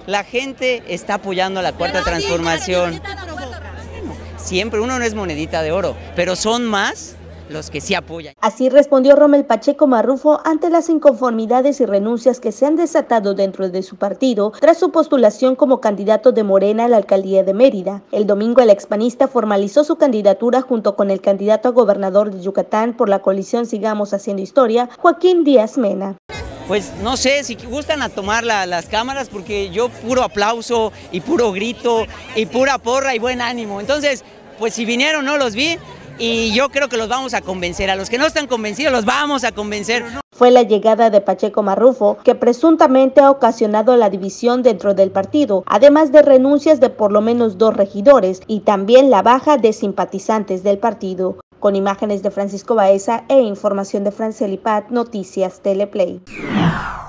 La gente está apoyando a la Cuarta Transformación. Siempre uno no es monedita de oro, pero son más los que sí apoyan. Así respondió Rommel Pacheco Marrufo ante las inconformidades y renuncias que se han desatado dentro de su partido tras su postulación como candidato de Morena a la alcaldía de Mérida. El domingo el expanista formalizó su candidatura junto con el candidato a gobernador de Yucatán por la coalición Sigamos Haciendo Historia, Joaquín Díaz Mena. Pues no sé si gustan a tomar las cámaras, porque yo puro aplauso y puro grito y pura porra y buen ánimo. Entonces, pues si vinieron no los vi. Y yo creo que los vamos a convencer. A los que no están convencidos los vamos a convencer. Fue la llegada de Pacheco Marrufo que presuntamente ha ocasionado la división dentro del partido, además de renuncias de por lo menos 2 regidores y también la baja de simpatizantes del partido. Con imágenes de Francisco Baeza e información de Franceli Pat, Noticias Teleplay.